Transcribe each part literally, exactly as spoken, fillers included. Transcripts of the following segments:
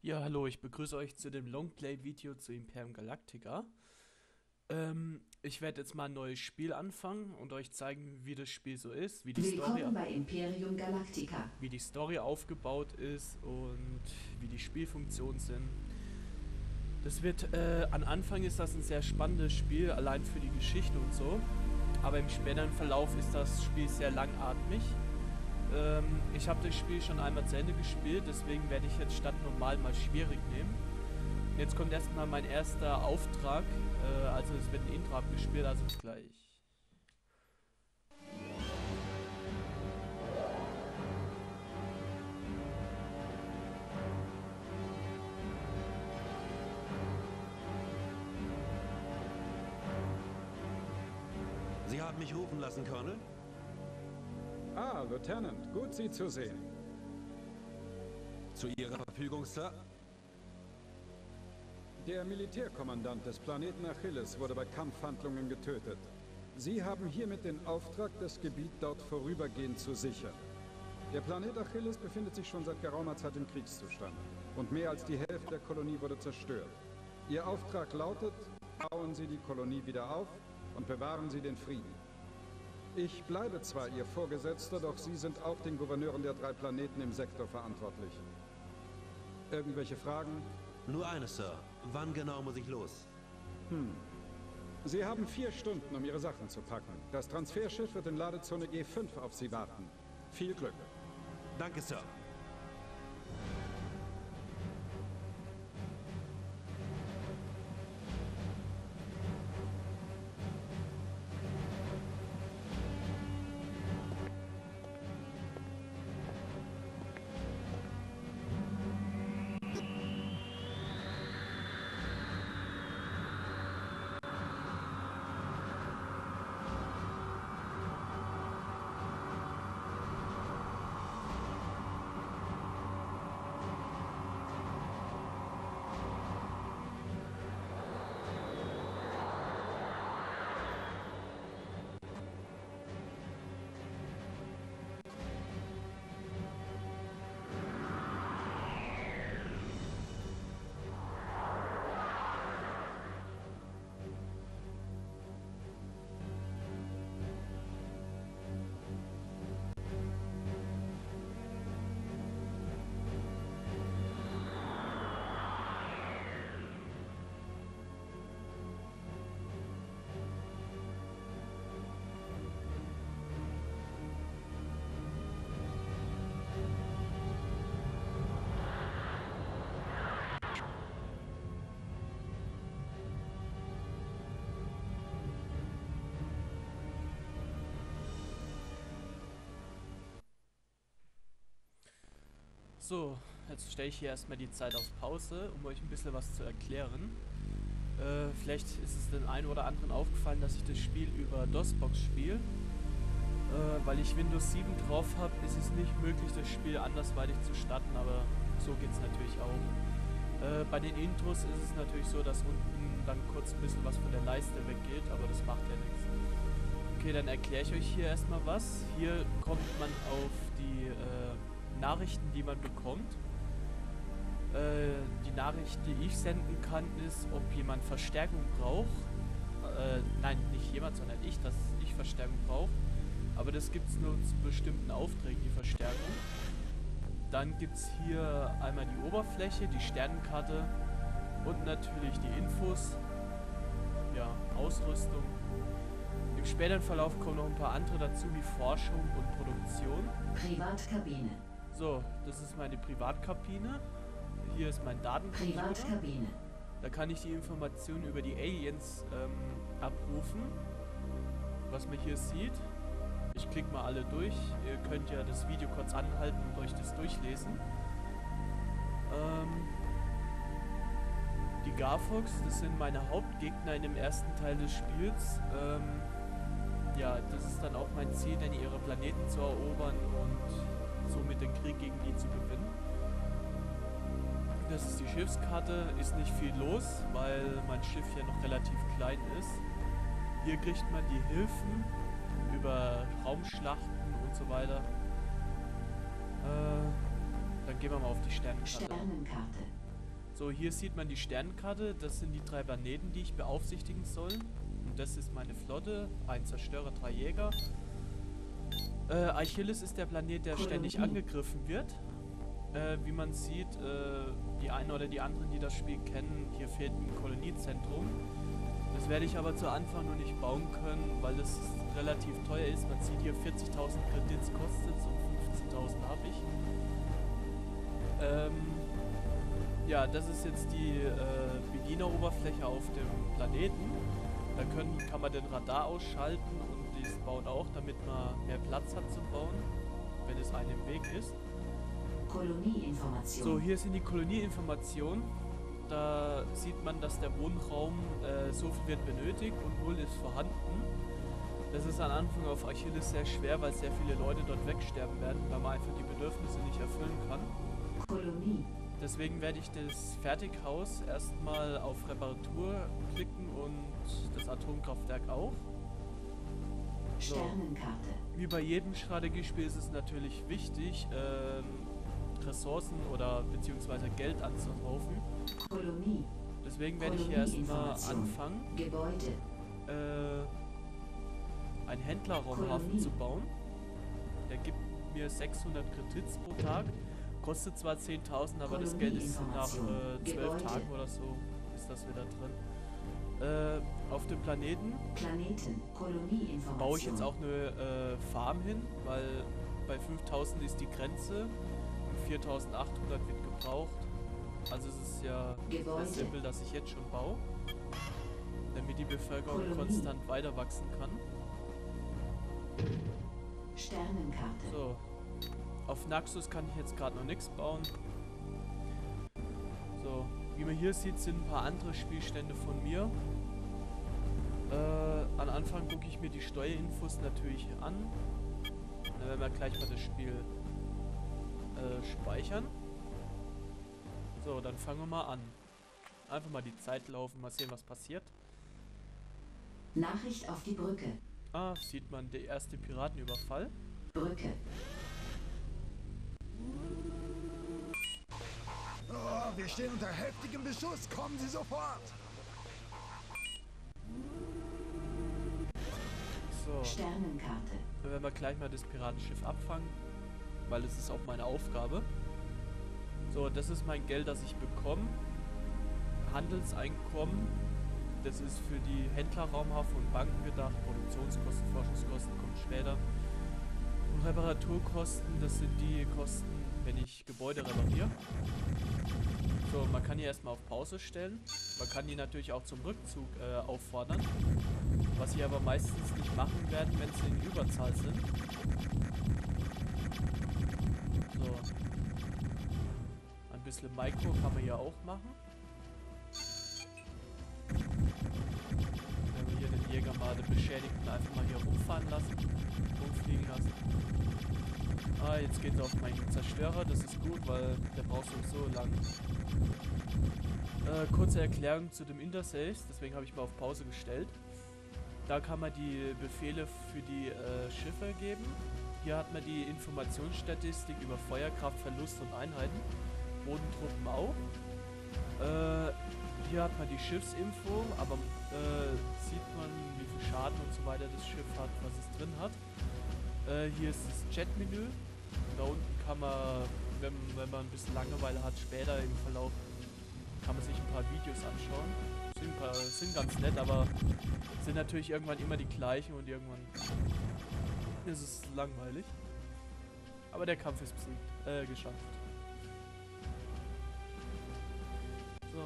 Ja, hallo, ich begrüße euch zu dem Longplay-Video zu Imperium Galactica. Ähm, ich werde jetzt mal ein neues Spiel anfangen und euch zeigen, wie das Spiel so ist, wie die Story, Willkommen bei Imperium Galactica. wie die Story aufgebaut ist und wie die Spielfunktionen sind. Das wird, äh, am Anfang ist das ein sehr spannendes Spiel, allein für die Geschichte und so. Aber im späteren Verlauf ist das Spiel sehr langatmig. Ähm, ich habe das Spiel schon einmal zu Ende gespielt, deswegen werde ich jetzt statt normal mal schwierig nehmen. Jetzt kommt erstmal mein erster Auftrag, äh, also es wird ein Intro abgespielt, also bis gleich. Sie haben mich rufen lassen, Colonel? Ah, Lieutenant, gut Sie zu sehen. Zu Ihrer Verfügung, Sir? Der Militärkommandant des Planeten Achilles wurde bei Kampfhandlungen getötet. Sie haben hiermit den Auftrag, das Gebiet dort vorübergehend zu sichern. Der Planet Achilles befindet sich schon seit geraumer Zeit im Kriegszustand. Und mehr als die Hälfte der Kolonie wurde zerstört. Ihr Auftrag lautet, bauen Sie die Kolonie wieder auf und bewahren Sie den Frieden. Ich bleibe zwar Ihr Vorgesetzter, doch Sie sind auch den Gouverneuren der drei Planeten im Sektor verantwortlich. Irgendwelche Fragen? Nur eine, Sir. Wann genau muss ich los? Hm. Sie haben vier Stunden, um Ihre Sachen zu packen. Das Transferschiff wird in Ladezone G fünf auf Sie warten. Viel Glück. Danke, Sir. So, jetzt stelle ich hier erstmal die Zeit auf Pause, um euch ein bisschen was zu erklären. Äh, vielleicht ist es den einen oder anderen aufgefallen, dass ich das Spiel über DOSBox spiele. Äh, weil ich Windows sieben drauf habe, ist es nicht möglich, das Spiel andersweitig zu starten, aber so geht es natürlich auch. Äh, bei den Intros ist es natürlich so, dass unten dann kurz ein bisschen was von der Leiste weggeht, aber das macht ja nichts. Okay, dann erkläre ich euch hier erstmal was. Hier kommt man auf die äh, Nachrichten, die man bekommt. Äh, die Nachricht, die ich senden kann, ist, ob jemand Verstärkung braucht. Äh, nein, nicht jemand, sondern ich, dass ich Verstärkung brauche. Aber das gibt es nur zu bestimmten Aufträgen, die Verstärkung. Dann gibt es hier einmal die Oberfläche, die Sternenkarte und natürlich die Infos. Ja, Ausrüstung. Im späteren Verlauf kommen noch ein paar andere dazu, wie Forschung und Produktion. Privatkabine. So, das ist meine Privatkabine. Hier ist mein Datencomputer. Privatkabine. Da kann ich die Informationen über die Aliens ähm, abrufen. Was man hier sieht. Ich klicke mal alle durch. Ihr könnt ja das Video kurz anhalten und euch das durchlesen. Ähm, die Garfox, das sind meine Hauptgegner in dem ersten Teil des Spiels. Ähm, ja, das ist dann auch mein Ziel, denn ihre Planeten zu erobern und somit den Krieg gegen die zu gewinnen. Das ist die Schiffskarte, ist nicht viel los, weil mein Schiff ja noch relativ klein ist. Hier kriegt man die Hilfen über Raumschlachten und so weiter. Äh, dann gehen wir mal auf die Sternenkarte. Sternenkarte. So, hier sieht man die Sternenkarte. Das sind die drei Planeten, die ich beaufsichtigen soll. Und das ist meine Flotte. Ein Zerstörer, drei Jäger. Äh, Achilles ist der Planet, der ständig angegriffen wird. Äh, wie man sieht, äh, die einen oder die anderen, die das Spiel kennen, hier fehlt ein Koloniezentrum. Das werde ich aber zu Anfang noch nicht bauen können, weil es relativ teuer ist. Man sieht hier vierzigtausend Kredits kostet, so fünfzehntausend habe ich. Ähm, ja, das ist jetzt die äh, Bedieneroberfläche auf dem Planeten. Da können, kann man den Radar ausschalten und dies bauen auch, damit man mehr Platz hat zum Bauen, wenn es einem im Weg ist. Kolonieinformation. So, hier sind die Kolonieinformationen. Da sieht man, dass der Wohnraum äh, so viel wird benötigt und null ist vorhanden. Das ist am Anfang auf Achilles sehr schwer, weil sehr viele Leute dort wegsterben werden, weil man einfach die Bedürfnisse nicht erfüllen kann. Kolonie. Deswegen werde ich das Fertighaus erstmal auf Reparatur klicken und das Atomkraftwerk auch. So. Sternenkarte. Wie bei jedem Strategiespiel ist es natürlich wichtig, ähm, Ressourcen oder beziehungsweise Geld anzuhaufen. Kolonie. Deswegen werde ich hier erstmal Kolonieinformation. anfangen, Gebäude. äh, einen Händlerraumhafen Kolonie. zu bauen. Der gibt mir sechshundert Kredits pro Tag. Kostet zwar zehntausend, aber das Geld ist nach äh, zwölf Gebäude. Tagen oder so ist das wieder drin. Äh, auf dem Planeten Planeten. Kolonieinformation. baue ich jetzt auch eine äh, Farm hin, weil bei fünftausend ist die Grenze und viertausendachthundert wird gebraucht. Also es ist ja Gebäude. sehr simpel, dass ich jetzt schon baue, damit die Bevölkerung Kolonie. konstant weiter wachsen kann. Sternenkarte. So, auf Naxos kann ich jetzt gerade noch nichts bauen. So, wie man hier sieht, sind ein paar andere Spielstände von mir. Äh, am Anfang gucke ich mir die Steuerinfos natürlich an. Dann werden wir gleich mal das Spiel äh, speichern. So, dann fangen wir mal an. Einfach mal die Zeit laufen, mal sehen, was passiert. Nachricht auf die Brücke. Ah, sieht man der erste Piratenüberfall. Brücke. Oh, wir stehen unter heftigem Beschuss. Kommen Sie sofort. So, Sternenkarte. dann werden wir gleich mal das Piratenschiff abfangen, weil es ist auch meine Aufgabe. So, das ist mein Geld, das ich bekomme. Handelseinkommen. Das ist für die Händlerraumhafen und Banken gedacht. Produktionskosten, Forschungskosten kommen später. Und Reparaturkosten, das sind die Kosten, wenn ich Gebäude repariere. So, man kann hier erstmal auf Pause stellen. Man kann die natürlich auch zum Rückzug äh, auffordern. Was sie aber meistens nicht machen werden, wenn sie in Überzahl sind. So. Ein bisschen Micro kann man hier auch machen. Wenn wir hier den Jäger mal, den Beschädigten, einfach mal hier rumfahren lassen, rumfliegen lassen. Ah, jetzt geht es auf meinen Zerstörer, das ist gut, weil der braucht sowieso lang. Äh, kurze Erklärung zu dem Interface, deswegen habe ich mal auf Pause gestellt. Da kann man die Befehle für die äh, Schiffe geben. Hier hat man die Informationsstatistik über Feuerkraft, Verlust und Einheiten. Bodentruppen auch. Äh, hier hat man die Schiffsinfo, aber äh, sieht man, wie viel Schaden und so weiter das Schiff hat, was es drin hat. Äh, hier ist das Chat-Menü. Da unten kann man, wenn, wenn man ein bisschen Langeweile hat, später im Verlauf, kann man sich ein paar Videos anschauen. Sind, ein paar, sind ganz nett, aber sind natürlich irgendwann immer die gleichen und irgendwann ist es langweilig. Aber der Kampf ist besiegt, äh, geschafft. So.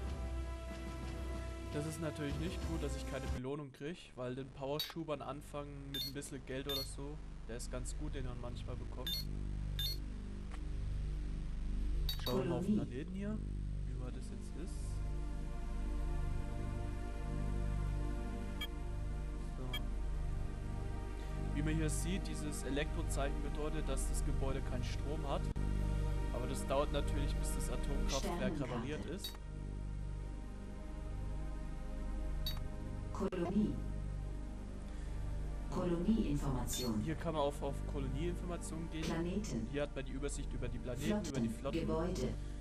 Das ist natürlich nicht gut, dass ich keine Belohnung kriege, weil den Powerschub am Anfang mit ein bisschen Geld oder so, der ist ganz gut, den man manchmal bekommt. Schauen wir mal auf den Planeten hier, wie weit das jetzt ist. So. Wie man hier sieht, dieses Elektrozeichen bedeutet, dass das Gebäude keinen Strom hat. Aber das dauert natürlich, bis das Atomkraftwerk repariert ist. Kolonie. Kolonieinformation. Hier kann man auch auf Kolonieinformationen gehen. Planeten. Hier hat man die Übersicht über die Planeten, Flotten. über die Flotten. Gebäude.